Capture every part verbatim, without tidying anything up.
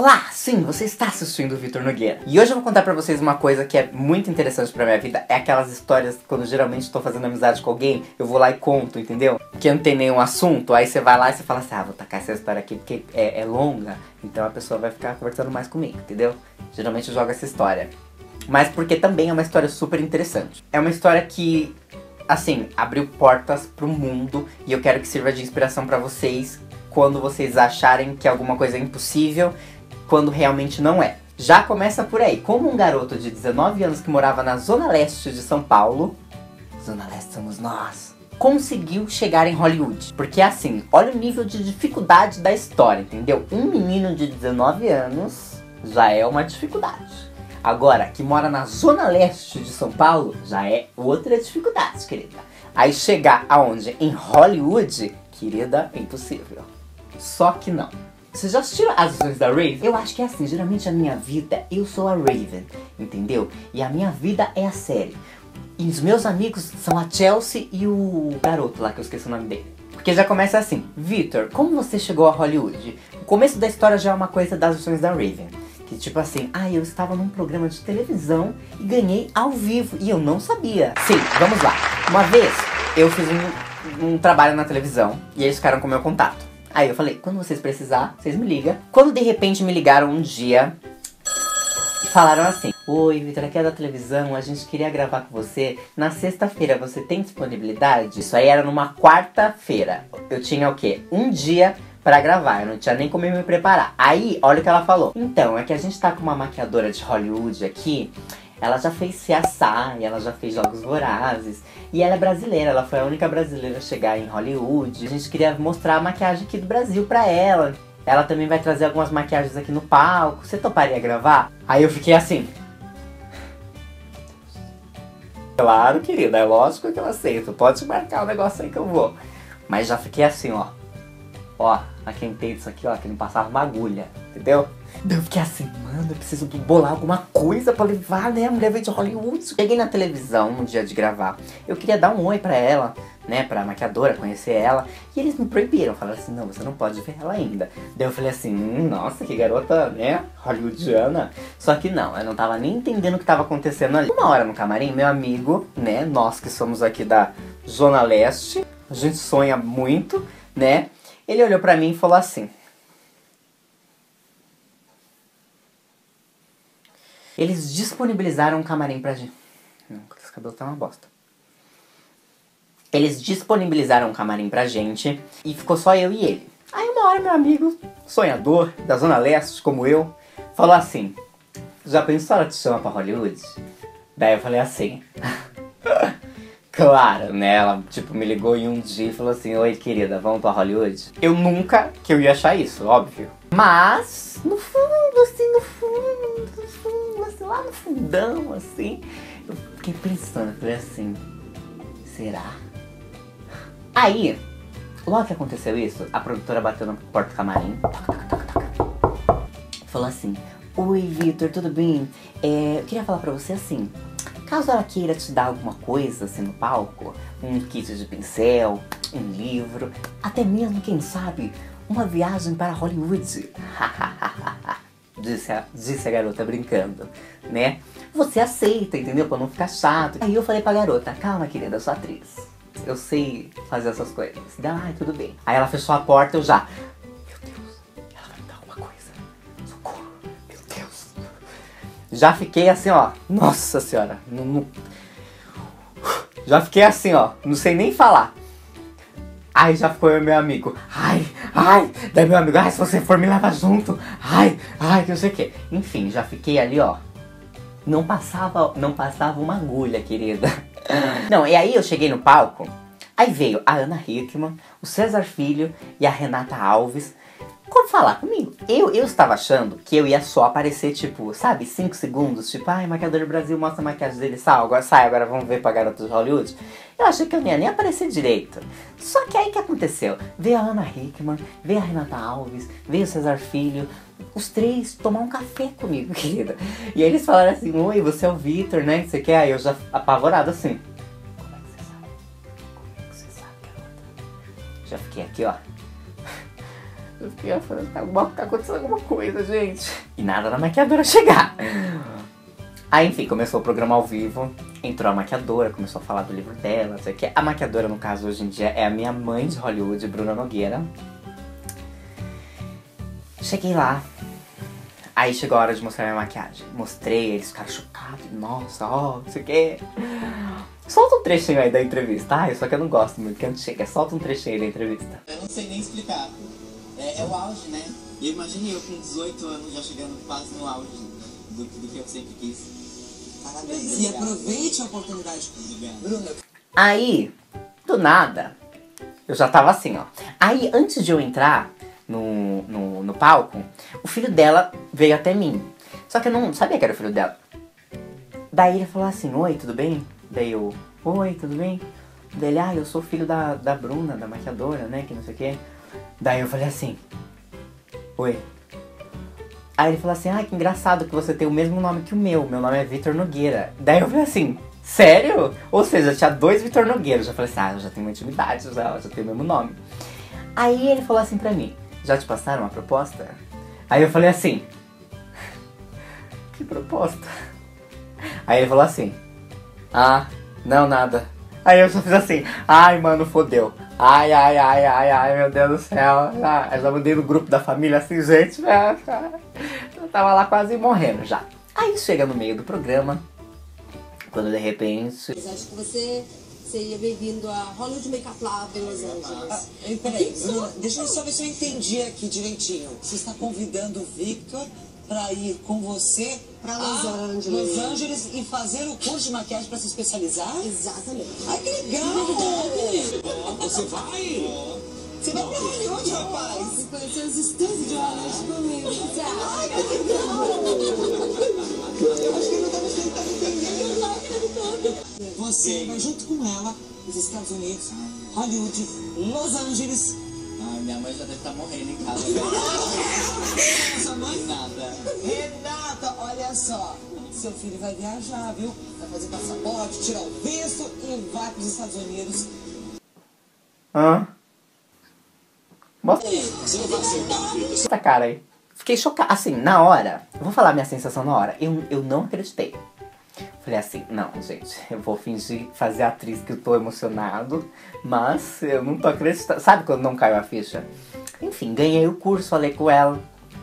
Olá, sim, você está assistindo o Vitor Nogueira. E hoje eu vou contar pra vocês uma coisa que é muito interessante pra minha vida. É aquelas histórias, quando geralmente estou fazendo amizade com alguém, eu vou lá e conto, entendeu? Que não tem nenhum assunto, aí você vai lá e você fala assim, ah, vou tacar essa história aqui porque é, é longa, então a pessoa vai ficar conversando mais comigo, entendeu? Geralmente eu jogo essa história. Mas porque também é uma história super interessante. É uma história que, assim, abriu portas pro mundo e eu quero que sirva de inspiração pra vocês quando vocês acharem que alguma coisa é impossível, quando realmente não é. Já começa por aí. Como um garoto de dezenove anos que morava na zona leste de São Paulo, zona leste somos nós, conseguiu chegar em Hollywood. Porque assim, olha o nível de dificuldade da história, entendeu? Um menino de dezenove anos já é uma dificuldade. Agora, que mora na zona leste de São Paulo, já é outra dificuldade, querida. Aí chegar aonde? Em Hollywood, querida, é impossível. Só que não. Vocês já assistiram As Visões da Raven? Eu acho que é assim, geralmente a minha vida, eu sou a Raven, entendeu? E a minha vida é a série. E os meus amigos são a Chelsea e o garoto lá, que eu esqueci o nome dele. Porque já começa assim, Vitor, como você chegou a Hollywood? O começo da história já é uma coisa das Visões da Raven. Que tipo assim, ah, eu estava num programa de televisão e ganhei ao vivo, e eu não sabia. Sim, vamos lá. Uma vez, eu fiz um, um trabalho na televisão, e eles ficaram com o meu contato. Aí eu falei, quando vocês precisar, vocês me ligam. Quando de repente me ligaram um dia e falaram assim, oi Vitor, aqui é da televisão, a gente queria gravar com você na sexta-feira, você tem disponibilidade? Isso aí era numa quarta-feira. Eu tinha o quê? Um dia pra gravar, eu não tinha nem como me preparar. Aí, olha o que ela falou. Então, é que a gente tá com uma maquiadora de Hollywood aqui. Ela já fez C S I, ela já fez Jogos Vorazes. E ela é brasileira, ela foi a única brasileira a chegar em Hollywood. A gente queria mostrar a maquiagem aqui do Brasil pra ela. Ela também vai trazer algumas maquiagens aqui no palco. Você toparia gravar? Aí eu fiquei assim. Claro, querida, é lógico que eu aceito. Pode marcar o negócio aí que eu vou. Mas já fiquei assim, ó. Ó, a quem tem isso aqui, ó, que não passava uma agulha, entendeu? Daí eu fiquei assim, mano, eu preciso bolar alguma coisa pra levar, né? A mulher veio de Hollywood. Cheguei na televisão no dia de gravar. Eu queria dar um oi pra ela, né? Pra maquiadora, conhecer ela. E eles me proibiram. Falaram assim, não, você não pode ver ela ainda. Daí eu falei assim, hum, nossa, que garota, né? Hollywoodiana. Só que não, eu não tava nem entendendo o que tava acontecendo ali. Uma hora no camarim, meu amigo, né? Nós que somos aqui da Zona Leste, a gente sonha muito, né? Ele olhou pra mim e falou assim. Eles disponibilizaram um camarim pra gente. Não, esse cabelo tá uma bosta. Eles disponibilizaram um camarim pra gente e ficou só eu e ele. Aí uma hora meu amigo, sonhador, da Zona Leste, como eu, falou assim, já pensou ela te chama pra Hollywood? Daí eu falei assim, claro, né? Ela tipo me ligou em um dia e falou assim, oi querida, vamos pra Hollywood? Eu nunca que eu ia achar isso, óbvio. Mas, no fundo, assim, no fundo, no fundo, assim, lá no fundão, assim, eu fiquei pensando, falei assim, será? Aí, logo que aconteceu isso, a produtora bateu na porta do camarim, falou assim, oi Vitor, tudo bem? É, eu queria falar pra você assim, caso ela queira te dar alguma coisa assim no palco, um kit de pincel, um livro, até mesmo, quem sabe, uma viagem para Hollywood. disse, a, disse a garota brincando, né? Você aceita, entendeu? Pra não ficar chato. Aí eu falei pra garota, calma querida, eu sou atriz. Eu sei fazer essas coisas. Ah, tudo bem. Aí ela fechou a porta, eu já... Meu Deus, ela vai me dar alguma coisa. Socorro, meu Deus. Já fiquei assim, ó. Nossa senhora. Não, não... Já fiquei assim, ó. Não sei nem falar. Aí já ficou meu amigo, ai, ai, daí meu amigo, ai, se você for me leva junto, ai, ai, que não sei o que. Enfim, já fiquei ali, ó, não passava, não passava uma agulha, querida. Não, e aí eu cheguei no palco, aí veio a Ana Hickman, o César Filho e a Renata Alves, como falar comigo? Eu, eu estava achando que eu ia só aparecer, tipo, sabe, cinco segundos, tipo, ai, maquiador do Brasil, mostra a maquiagem dele, sai, agora, sai, agora vamos ver pra garota de Hollywood. Eu achei que eu não ia nem aparecer direito. Só que aí o que aconteceu? Veio a Ana Hickman, veio a Renata Alves, veio o César Filho, os três tomar um café comigo, querida. E aí eles falaram assim, oi, você é o Vitor, né, você quer? Aí eu já apavorado assim. Como é que você sabe? Como é que você sabe, garota? Já fiquei aqui, ó. Eu fiquei falando, tá, tá acontecendo alguma coisa, gente. E nada da maquiadora chegar. Aí, enfim, começou o programa ao vivo. Entrou a maquiadora, começou a falar do livro dela, não sei o que. A maquiadora, no caso, hoje em dia, é a minha mãe de Hollywood, Bruna Nogueira. Cheguei lá. Aí chegou a hora de mostrar minha maquiagem. Mostrei, eles ficaram chocados. Nossa, ó, não sei o que. Solta um trechinho aí da entrevista. Ai, só que eu não gosto muito, que chega. Solta um trechinho aí da entrevista. Eu não sei nem explicar. É, é o auge, né? E imagine eu com dezoito anos já chegando quase no auge do, do que eu sempre quis. Parabéns. E aproveite a oportunidade. Bruna. Aí, do nada, eu já tava assim, ó. Aí, antes de eu entrar no, no, no palco, o filho dela veio até mim. Só que eu não sabia que era o filho dela. Daí ele falou assim, oi, tudo bem? Daí eu, oi, tudo bem? Daí ele, ah, eu sou filho da, da Bruna, da maquiadora, né, que não sei o quê. Daí eu falei assim, oi. Aí ele falou assim, ah, que engraçado que você tem o mesmo nome que o meu, meu nome é Vitor Nogueira. Daí eu falei assim, sério? Ou seja, tinha dois Vitor Nogueira. Eu já falei assim, ah, eu já tenho uma intimidade, já, já tenho o mesmo nome. Aí ele falou assim pra mim, já te passaram uma proposta? Aí eu falei assim, que proposta? Aí ele falou assim, ah, não, nada. Aí eu só fiz assim, ai, mano, fodeu. Ai, ai, ai, ai, ai, meu Deus do céu. Ah, eu já mandei no grupo da família assim, gente. Eu tava lá quase morrendo já. Aí chega no meio do programa, quando de repente... Mas acho que você seria bem-vindo a Hollywood Makeup Lab em Los Angeles. Ah, peraí, Bruna, deixa eu só ver se eu entendi aqui direitinho. Você está convidando o Victor pra ir com você Pra Los a Angeles. Los Angeles e fazer o curso de maquiagem pra se especializar? Exatamente. Ai, que legal! Você vai? Você vai pra Hollywood, rapaz? Você conheceu os estúdios de Hollywood comigo, Ai, tá? que legal! Eu acho que eu não tava entendendo. Você vai junto com ela nos Estados Unidos, Hollywood, Los Angeles. Ai, minha mãe já deve estar morrendo em casa. Sua mãe? Nada. Renata, olha só. Seu filho vai viajar, viu? Vai fazer passaporte, tirar o visto e vai para os Estados Unidos. Hã? Mostra essa cara aí. Fiquei chocada. Assim, na hora, eu vou falar minha sensação na hora. Eu, eu não acreditei. Falei assim, não, gente, eu vou fingir fazer a atriz que eu tô emocionado, mas eu não tô acreditando. Sabe quando não caiu a ficha? Enfim, ganhei o curso, falei com ela.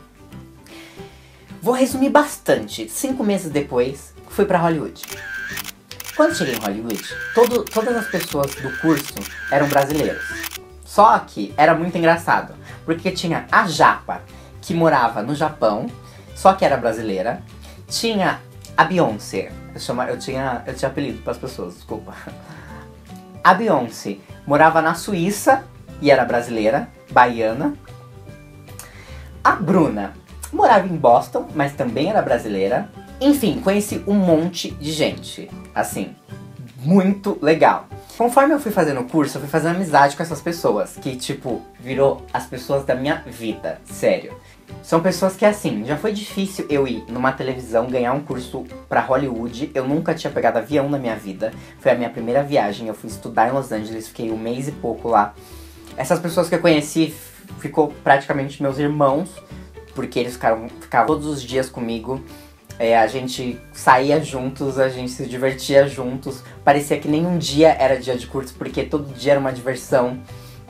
Vou resumir bastante. Cinco meses depois, fui pra Hollywood. Quando cheguei em Hollywood, todo, todas as pessoas do curso eram brasileiros. Só que era muito engraçado, porque tinha a Japa, que morava no Japão, só que era brasileira. Tinha a Beyoncé, eu, chama, eu, tinha, eu tinha apelido para as pessoas, desculpa. A Beyoncé morava na Suíça e era brasileira, baiana. A Bruna morava em Boston, mas também era brasileira. Enfim, conheci um monte de gente, assim, muito legal. Conforme eu fui fazendo o curso, eu fui fazendo amizade com essas pessoas, que, tipo, virou as pessoas da minha vida, sério. São pessoas que, assim, já foi difícil eu ir numa televisão, ganhar um curso pra Hollywood. Eu nunca tinha pegado avião na minha vida. Foi a minha primeira viagem, eu fui estudar em Los Angeles, fiquei um mês e pouco lá. Essas pessoas que eu conheci, ficou praticamente meus irmãos, porque eles ficaram, ficavam todos os dias comigo. É, a gente saía juntos, a gente se divertia juntos. Parecia que nenhum dia era dia de curso, porque todo dia era uma diversão.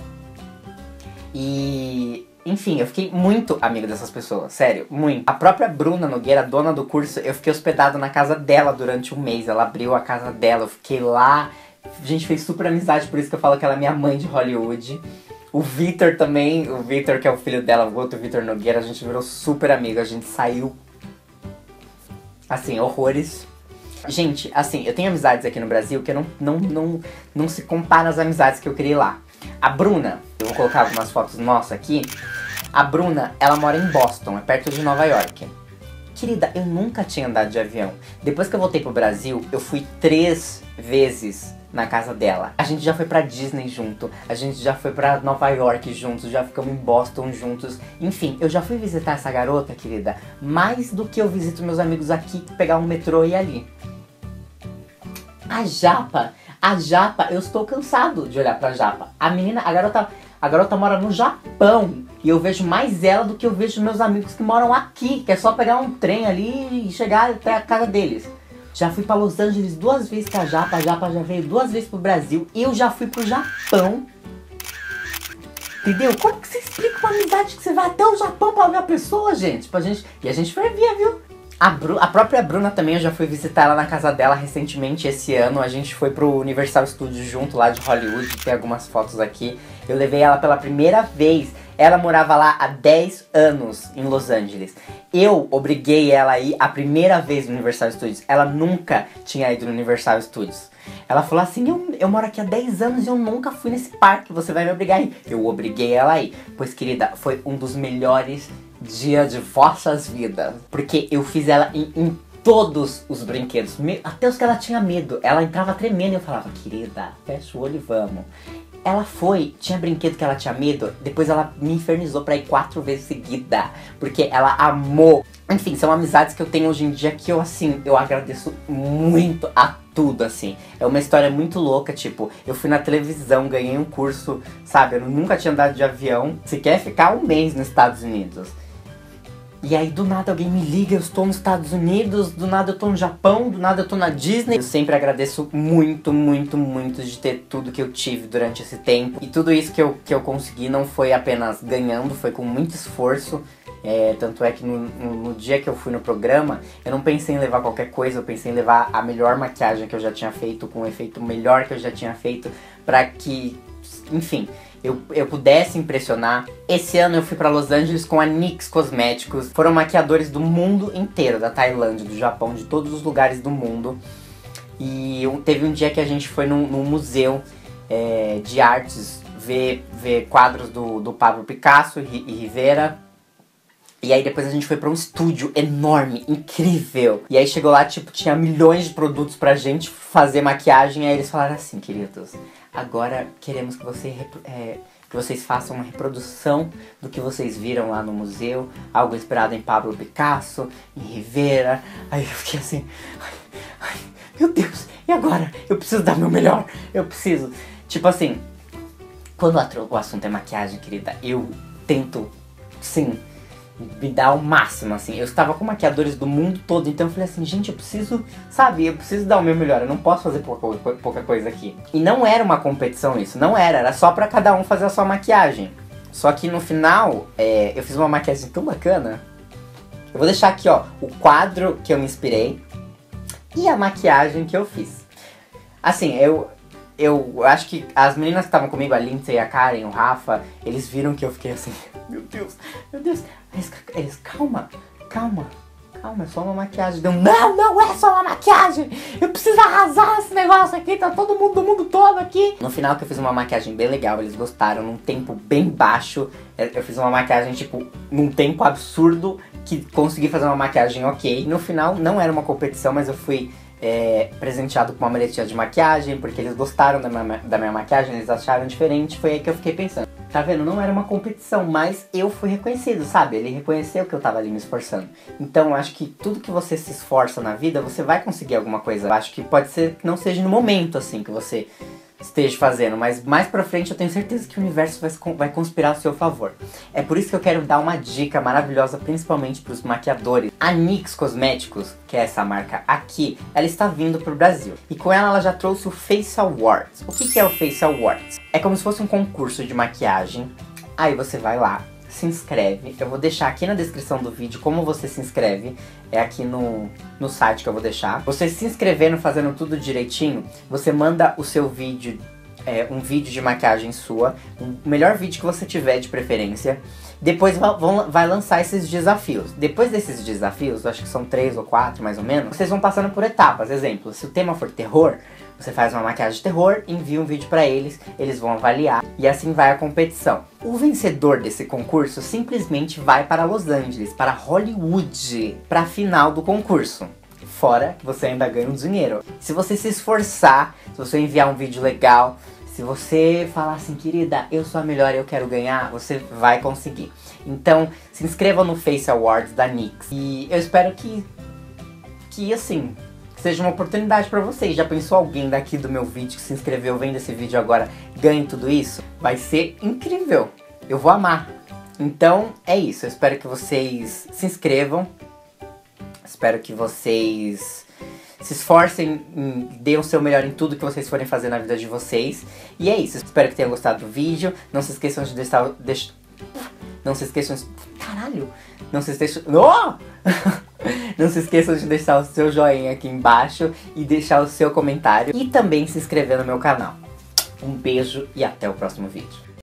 E... enfim, eu fiquei muito amigo dessas pessoas, sério, muito. A própria Bruna Nogueira, dona do curso, eu fiquei hospedado na casa dela durante um mês. Ela abriu a casa dela, eu fiquei lá. A gente fez super amizade, por isso que eu falo que ela é minha mãe de Hollywood. O Victor também, o Victor que é o filho dela, o outro Vitor Nogueira, a gente virou super amigo, a gente saiu, assim, horrores. Gente, assim, eu tenho amizades aqui no Brasil que não, não, não, não se compara às amizades que eu criei lá. A Bruna, eu vou colocar algumas fotos nossas aqui. A Bruna, ela mora em Boston, é perto de Nova York. Querida, eu nunca tinha andado de avião. Depois que eu voltei pro Brasil, eu fui três vezes na casa dela. A gente já foi pra Disney junto, a gente já foi pra Nova York juntos, já ficamos em Boston juntos. Enfim, eu já fui visitar essa garota, querida, mais do que eu visito meus amigos aqui, pegar um metrô e ir ali. A Japa, a Japa, eu estou cansado de olhar pra Japa. A menina, a garota A garota mora no Japão. E eu vejo mais ela do que eu vejo meus amigos que moram aqui. Que é só pegar um trem ali e chegar até a casa deles. Já fui pra Los Angeles duas vezes com a Japa. A Japa já veio duas vezes pro Brasil. Eu já fui pro Japão. Entendeu? Como que você explica uma amizade que você vai até o Japão pra ver a pessoa, gente? Pra gente... E a gente fervia, viu? A, Bru... a própria Bruna também, eu já fui visitar ela na casa dela recentemente esse ano. A gente foi pro Universal Studios junto lá de Hollywood. Tem algumas fotos aqui. Eu levei ela pela primeira vez. Ela morava lá há dez anos em Los Angeles. Eu obriguei ela a ir a primeira vez no Universal Studios. Ela nunca tinha ido no Universal Studios. Ela falou assim, eu, eu moro aqui há dez anos e eu nunca fui nesse parque, você vai me obrigar a ir. Eu obriguei ela a ir. Pois, querida, foi um dos melhores dias de vossas vidas. Porque eu fiz ela em, em todos os brinquedos. Até os que ela tinha medo. Ela entrava tremendo e eu falava, querida, fecha o olho e vamos. Ela foi, tinha brinquedo que ela tinha medo, depois ela me infernizou pra ir quatro vezes seguida, porque ela amou. Enfim, são amizades que eu tenho hoje em dia que eu, assim, eu agradeço muito a tudo, assim. É uma história muito louca, tipo, eu fui na televisão, ganhei um curso, sabe, eu nunca tinha andado de avião, se quer ficar um mês nos Estados Unidos. E aí do nada alguém me liga, eu estou nos Estados Unidos, do nada eu estou no Japão, do nada eu estou na Disney. Eu sempre agradeço muito, muito, muito de ter tudo que eu tive durante esse tempo. E tudo isso que eu, que eu consegui não foi apenas ganhando, foi com muito esforço. É, tanto é que no, no, no dia que eu fui no programa, eu não pensei em levar qualquer coisa, eu pensei em levar a melhor maquiagem que eu já tinha feito, com o efeito melhor que eu já tinha feito, pra que, enfim... Eu, eu pudesse impressionar. Esse ano eu fui pra Los Angeles com a NYX Cosméticos. Foram maquiadores do mundo inteiro, da Tailândia, do Japão, de todos os lugares do mundo. E eu, teve um dia que a gente foi num, num museu é, de artes ver, ver quadros do, do Pablo Picasso e, e Rivera. E aí depois a gente foi pra um estúdio enorme, incrível. E aí chegou lá, tipo, tinha milhões de produtos pra gente fazer maquiagem. E aí eles falaram assim, queridos, agora queremos que, você, é, que vocês façam uma reprodução do que vocês viram lá no museu. Algo inspirado em Pablo Picasso, em Rivera. Aí eu fiquei assim, ai, ai, meu Deus, e agora? Eu preciso dar meu melhor, eu preciso. Tipo assim, quando o assunto é maquiagem, querida, eu tento, sim... me dá o máximo, assim. Eu estava com maquiadores do mundo todo, então eu falei assim, gente, eu preciso, sabe, eu preciso dar o meu melhor, eu não posso fazer pouca, pouca coisa aqui. E não era uma competição isso, não era, era só pra cada um fazer a sua maquiagem. Só que no final, é, eu fiz uma maquiagem tão bacana. Eu vou deixar aqui, ó, o quadro que eu me inspirei e a maquiagem que eu fiz. Assim, eu... Eu acho que as meninas que estavam comigo, a Lindsay, a Karen, o Rafa, eles viram que eu fiquei assim, meu Deus, meu Deus. Eles, eles calma, calma, calma, é só uma maquiagem. Deu, não, não é só uma maquiagem, eu preciso arrasar esse negócio aqui, tá todo mundo do mundo todo aqui. No final que eu fiz uma maquiagem bem legal, eles gostaram, num tempo bem baixo. Eu fiz uma maquiagem, tipo, num tempo absurdo, que consegui fazer uma maquiagem ok. No final, não era uma competição, mas eu fui... É, presenteado com uma maletinha de maquiagem, porque eles gostaram da minha, da minha maquiagem, eles acharam diferente, foi aí que eu fiquei pensando. Tá vendo? Não era uma competição, mas eu fui reconhecido, sabe? Ele reconheceu que eu tava ali me esforçando. Então eu acho que tudo que você se esforça na vida, você vai conseguir alguma coisa. Eu acho que pode ser que não seja no momento, assim, que você esteja fazendo, mas mais pra frente eu tenho certeza que o universo vai, vai conspirar ao seu favor. É por isso que eu quero dar uma dica maravilhosa, principalmente pros maquiadores. A NYX Cosméticos, que é essa marca aqui, ela está vindo pro Brasil. E com ela, ela já trouxe o Face Awards. O que que é o Face Awards? É como se fosse um concurso de maquiagem. Aí você vai lá, se inscreve. Eu vou deixar aqui na descrição do vídeo como você se inscreve. É aqui no, no site que eu vou deixar. Você se inscrevendo, fazendo tudo direitinho, você manda o seu vídeo, é, um vídeo de maquiagem sua, o melhor vídeo que você tiver de preferência. Depois vão, vai lançar esses desafios. Depois desses desafios, eu acho que são três ou quatro mais ou menos, vocês vão passando por etapas. Exemplo, se o tema for terror, você faz uma maquiagem de terror, envia um vídeo pra eles, eles vão avaliar e assim vai a competição. O vencedor desse concurso simplesmente vai para Los Angeles, para Hollywood, para a final do concurso. Fora que você ainda ganha um dinheiro. Se você se esforçar, se você enviar um vídeo legal, se você falar assim, querida, eu sou a melhor, eu quero ganhar, você vai conseguir. Então, se inscreva no Face Awards da NYX. E eu espero que, que assim, seja uma oportunidade pra vocês. Já pensou alguém daqui do meu vídeo que se inscreveu vendo esse vídeo agora ganhe tudo isso? Vai ser incrível. Eu vou amar. Então é isso. Eu espero que vocês se inscrevam. Espero que vocês se esforcem, deem o seu melhor em tudo que vocês forem fazer na vida de vocês. E é isso. Espero que tenham gostado do vídeo. Não se esqueçam de deixar... Deix... Não se esqueçam de... Caralho! Não se esqueçam... Oh! Não se esqueçam de deixar o seu joinha aqui embaixo e deixar o seu comentário. E também se inscrever no meu canal. Um beijo e até o próximo vídeo.